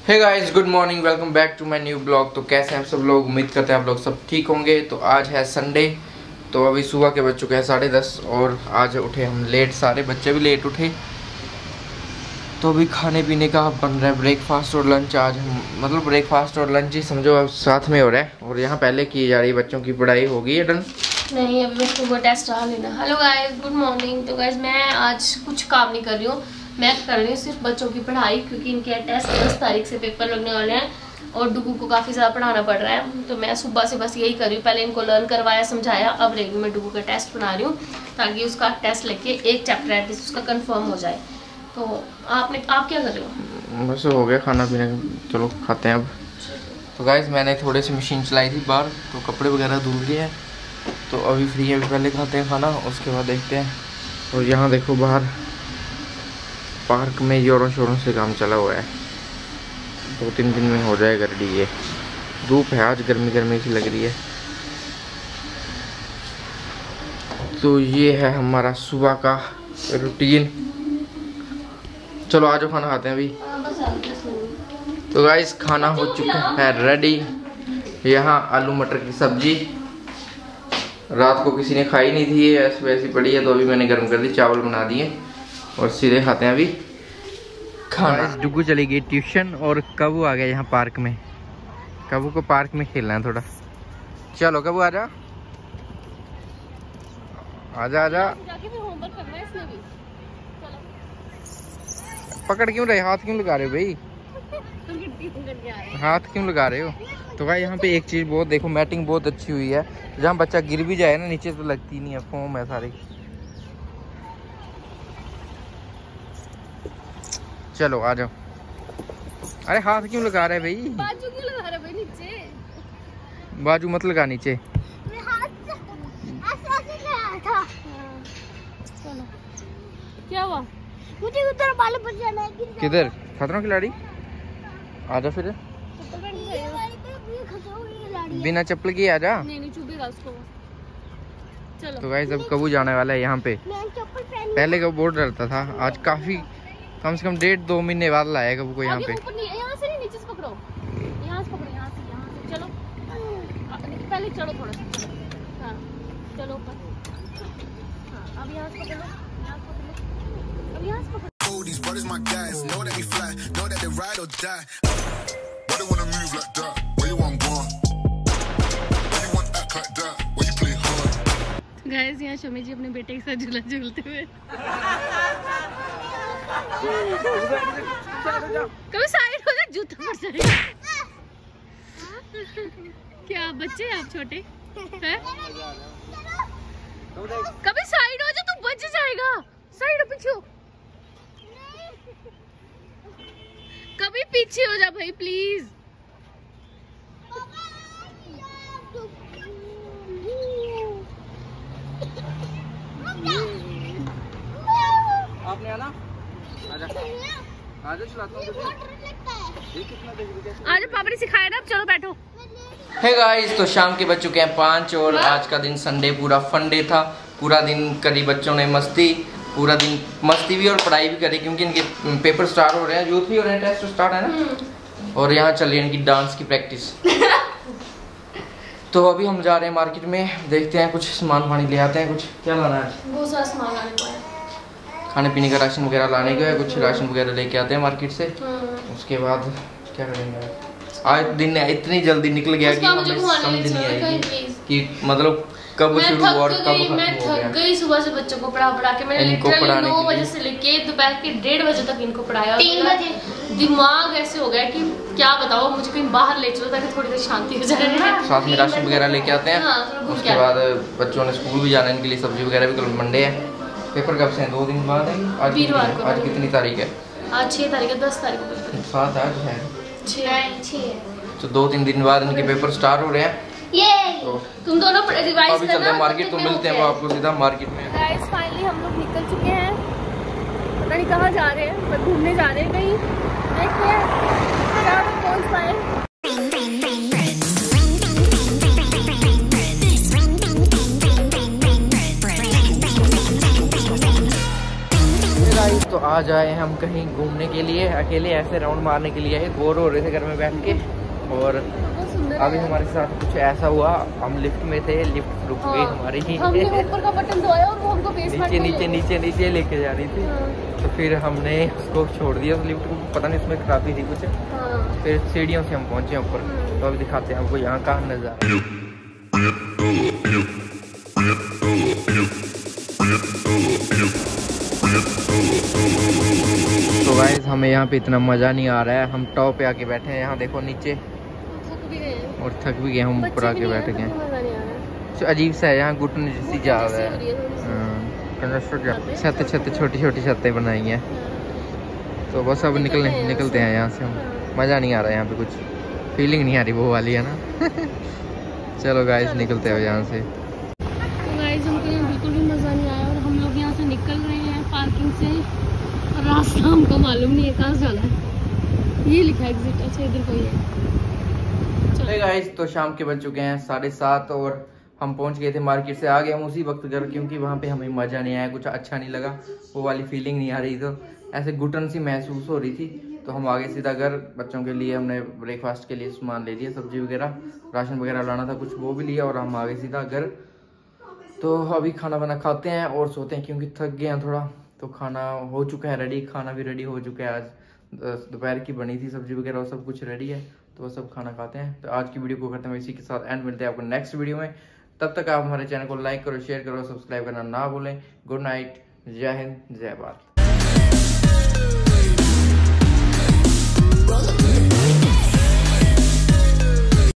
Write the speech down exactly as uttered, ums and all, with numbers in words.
Hey guys, good morning, welcome back to my new blog. तो कैसे हैं आप सब लोग? उम्मीद करते हैं आप लोग सब ठीक होंगे। तो आज है संडे, तो अभी सुबह के बज चुके हैं साढ़े दस और आज उठे हम लेट, सारे बच्चे भी लेट उठे। तो अभी खाने पीने का बन रहा है ब्रेकफास्ट और लंच। आज हम मतलब ब्रेकफास्ट और लंच ही समझो अब साथ में हो रहा है। और यहाँ पहले की जा रही है, बच्चों की पढ़ाई हो गई है डन? नहीं, अभी बच्चों को टेस्ट रहा लेना। Hello guys, good morning. तो गाइस मैं आज कुछ काम नहीं कर रही हूँ, मैं कर रही हूँ सिर्फ बच्चों की पढ़ाई, क्योंकि इनके टेस्ट दस तारीख से पेपर लगने वाले हैं और डुगू को काफ़ी ज़्यादा पढ़ाना पड़ रहा है। तो मैं सुबह से बस यही कर रही हूँ, पहले इनको लर्न करवाया, समझाया, अब रेगी मैं डुगू का टेस्ट बना रही हूँ ताकि उसका टेस्ट लेके एक चैप्टर एटलीस्ट उसका कंफर्म हो जाए। तो आपने आप क्या कर रहे हो? बस हो गया खाना पीना, चलो खाते हैं अब। तो गाइस मैंने थोड़ी सी मशीन चलाई थी बाहर, तो कपड़े वगैरह धुल गए हैं, तो अभी फ्री है। पहले खाते हैं खाना, उसके बाद देखते हैं। और यहाँ देखो बाहर पार्क में जोरों शोरों से काम चला हुआ है, दो तीन दिन में हो जाएगा रेडी। ये धूप है आज, गर्मी गर्मी सी लग रही है। तो ये है हमारा सुबह का रूटीन। चलो आज खाना खाते हैं अभी। तो गाइस खाना हो चुका है रेडी। यहाँ आलू मटर की सब्जी, रात को किसी ने खाई नहीं थी, ऐसी वैसी पड़ी है, तो अभी मैंने गर्म कर दी, चावल बना दिए और सीधे खाते हैं अभी खाना। डुगू चली गई ट्यूशन और कबू आ गया यहाँ पार्क में। कबू को पार्क में खेलना है थोड़ा। चलो कबू आजा आजा आजा। पकड़ क्यों रहे, हाथ क्यों लगा रहे हो भाई? हाथ क्यों लगा रहे हो? तो भाई यहाँ पे एक चीज बहुत देखो, मैटिंग बहुत अच्छी हुई है, जहाँ बच्चा गिर भी जाए ना नीचे तो लगती नहीं है, फोम है सारी। चलो आ जाओ। अरे हाथ क्यों लगा रहे भाई? बाजू क्यों लगा रहे भाई नीचे? बाजू मत लगा नीचे। क्या हुआ? मुझे उधर बाल बच जाना है। किधर? खतरों खिलाड़ी आजा फिर, बिना चप्पल के आजा। नहीं नहीं चुभेगा उसको। चलो। तो गाइस अब कबू जाने वाला है यहाँ पे। पहले कबू बहुत डरता था, आज काफी कम से कम डेढ़ दो महीने बाद लाया कबू को यहाँ पे। यहाँ से नहीं, नीचे से पकड़ो, यहाँ से पकड़ो, यहाँ से यहाँ से चलो, पहले चलो थोड़ा सा, चलो हाँ चलो ऊपर, हाँ अब यहाँ से पकड़ो, यहाँ से पकड़ो, अब यहाँ से पकड़ो। These brothers my guys, know that we fly, know that they ride or die. Why they wanna move like that? Where you want gone? Why you want act like that? Why you play hard? Guys यहाँ शमी जी अपने बेटे के साथ झूला झूलते हुए। कभी side हो जा, जूता पड़ जाएगा। क्या बच्चे आप छोटे हैं? कभी साइड हो जा, तू बच जाएगा। साइड हो, पीछे हो, कभी पीछे हो जा भाई प्लीज। आपने आना, आजा आजा, चलाता हूँ। आज पापा ने सिखाया ना, अब चलो बैठो। हे गाइस, तो शाम के बज चुके हैं पाँच और आज का दिन संडे पूरा फन डे था। पूरा दिन करी बच्चों ने मस्ती, पूरा दिन मस्ती भी और पढ़ाई भी करी, क्योंकि इनके पेपर स्टार्ट हो रहे हैं, यूथ भी हो रहे हैं, टेस्ट स्टार्ट है ना। और यहाँ चल रही है इनकी डांस की प्रैक्टिस। तो अभी हम जा रहे हैं मार्केट में, देखते हैं कुछ सामान पानी ले आते हैं। कुछ क्या लाना है? बहुत सारा सामान लाने को है, खाने पीने का राशन वगैरह लाने का है, कुछ राशन वगैरह लेके आते हैं मार्केट से। उसके बाद क्या करेंगे? आज दिन इतनी जल्दी निकल गया कि हमें समझ नहीं आएगी कि मतलब कब शुरू और कब खत्म मैं हो गया। थक गई सुबह से बच्चों को पढ़ा पढ़ा के। मैंने लिटरली नौ बजे से लेके दोपहर के डेढ़ बजे तक इनको पढ़ाया। तीन बजे दिमाग ऐसे हो गया कि क्या बताओ, मुझे कहीं बाहर ले चलो ताकि थोड़ी देर शांति हो जाए। साथ में राशन वगैरह लेके आते हैं। हाँ, उसके बाद बच्चों ने स्कूल भी जाना है, इनके लिए सब्जी वगैरह भी। कल मंडे है, पेपर कब से हैं? दो दिन बाद है। आज वीरवार को। आज कितनी तारीख है? आज छह तारीख है, दस तारीख को सात आज है, छह। तो दो तीन दिन बाद इनके पेपर स्टार्ट हो रहे हैं। ये तो तुम दोनों रिवाइज अभी चलते हैं मार्केट, तो मिलते हैं वो आपको सीधा मार्केट में। गाइस फाइनली हम लोग निकल चुके हैं, पता नहीं कहाँ जा रहे हैं, पर घूमने जा रहे हैं कहीं, देखते हैं क्या पहुँच पाए। तो आज आज आए हैं हम कहीं घूमने के लिए, अकेले ऐसे राउंड मारने के लिए। बोर हो रहे थे घर में बैठ के, और अभी हमारे साथ कुछ ऐसा हुआ, हम लिफ्ट में थे, लिफ्ट रुक गई हमारी। हमने ऊपर का बटन दबाया और वो हमको बेसमेंट नीचे नीचे नीचे नीचे लेके जा रही थी। तो फिर हमने उसको छोड़ दिया उस लिफ्ट को, पता नहीं इसमें खराबी थी कुछ। फिर सीढ़ियों से हम पहुंचे ऊपर। तो अभी दिखाते हैं आपको यहाँ का नज़ारा। तो गाइस हमें यहाँ पे इतना मज़ा नहीं आ रहा है, हम टॉप पे आके बैठे हैं। यहाँ देखो नीचे, और थक भी गए हम, ऊपर आके बैठ गए। तो अजीब सा है यहाँ, घुटने जैसी जा रहा है। छत छत छोटी छोटी छतें बनाई हैं। तो बस अब निकलने निकलते हैं यहाँ से हम। मज़ा नहीं आ रहा है यहाँ पे, कुछ फीलिंग नहीं आ रही वो वाली, है ना। चलो गाइस निकलते हो यहाँ से। तो गाइस हमको यहाँ बिल्कुल भी मज़ा नहीं आया, और हम लोग यहाँ से निकल रहे हैं पार्किंग से, और रास्ता हमको मालूम नहीं है कहाँ से जाना है। ये लिखा है एग्जिट, अच्छा इधर कोई है। चलो गाइस, तो शाम के बज चुके हैं साढ़े सात, और हम पहुंच गए थे मार्केट से। आ गए हम उसी वक्त घर, क्योंकि वहाँ पे हमें मज़ा नहीं आया, कुछ अच्छा नहीं लगा, वो वाली फीलिंग नहीं आ रही। तो ऐसे घुटन सी महसूस हो रही थी, तो हम आगे सीधा घर। बच्चों के लिए हमने ब्रेकफास्ट के लिए सामान ले लिया, सब्जी वगैरह, राशन वगैरह लाना था कुछ, वो भी लिया, और हम आगे सीधा घर। तो अभी खाना वाना खाते हैं और सोते हैं, क्योंकि थक गए हैं थोड़ा। तो खाना हो चुका है रेडी, खाना भी रेडी हो चुका है। आज दोपहर की बनी थी सब्जी वगैरह, और सब कुछ रेडी है, तो वो सब खाना खाते हैं। तो आज की वीडियो को करते हैं इसी के साथ एंड, मिलते हैं आपको नेक्स्ट वीडियो में। तब तक आप हमारे चैनल को लाइक करो, शेयर करो, सब्सक्राइब करना ना भूलें। गुड नाइट, जय हिंद, जय भारत।